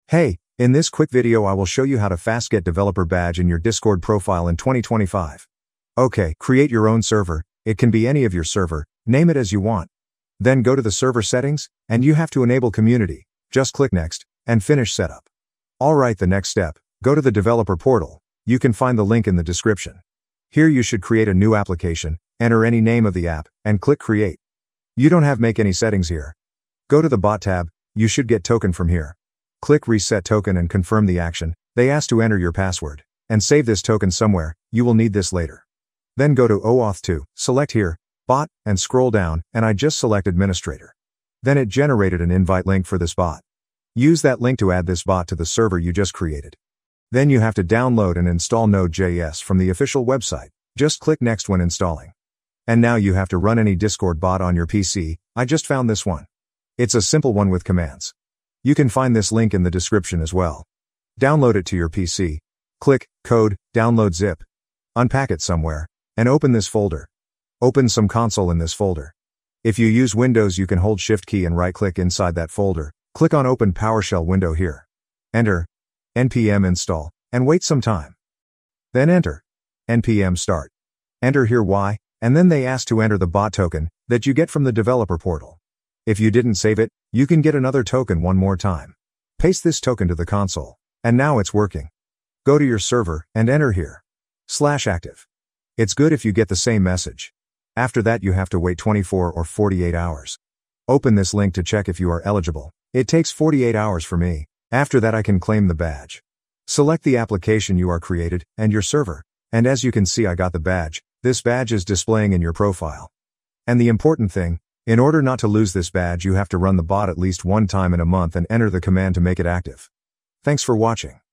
Hey, in this quick video I will show you how to fast get developer badge in your Discord profile in 2025. Okay, create your own server. It can be any of your server, name it as you want. Then go to the server settings, and you have to enable community. Just click next, and finish setup. Alright, the next step, go to the developer portal. You can find the link in the description. Here you should create a new application, enter any name of the app, and click create. You don't have make any settings here. Go to the bot tab, you should get token from here. Click reset token and confirm the action. They ask to enter your password, and save this token somewhere. You will need this later. Then go to OAuth 2, select here, bot, and scroll down, and I just select administrator. Then it generated an invite link for this bot. Use that link to add this bot to the server you just created. Then you have to download and install Node.js from the official website. Just click next when installing. And now you have to run any Discord bot on your PC. I just found this one. It's a simple one with commands. You can find this link in the description as well. Download it to your PC. Click code, download zip. Unpack it somewhere, and open this folder. Open some console in this folder. If you use Windows, you can hold Shift key and right-click inside that folder. Click on Open PowerShell window here. Enter npm install, and wait some time. Then enter npm start. Enter here Y, and then they ask to enter the bot token that you get from the developer portal. If you didn't save it, you can get another token one more time. Paste this token to the console, and now it's working. Go to your server, and enter here /active. It's good if you get the same message. After that you have to wait 24 or 48 hours. Open this link to check if you are eligible. It takes 48 hours for me. After that I can claim the badge. Select the application you are created, and your server. And as you can see I got the badge. This badge is displaying in your profile. And the important thing, in order not to lose this badge you have to run the bot at least one time in a month and enter the command to make it active. Thanks for watching.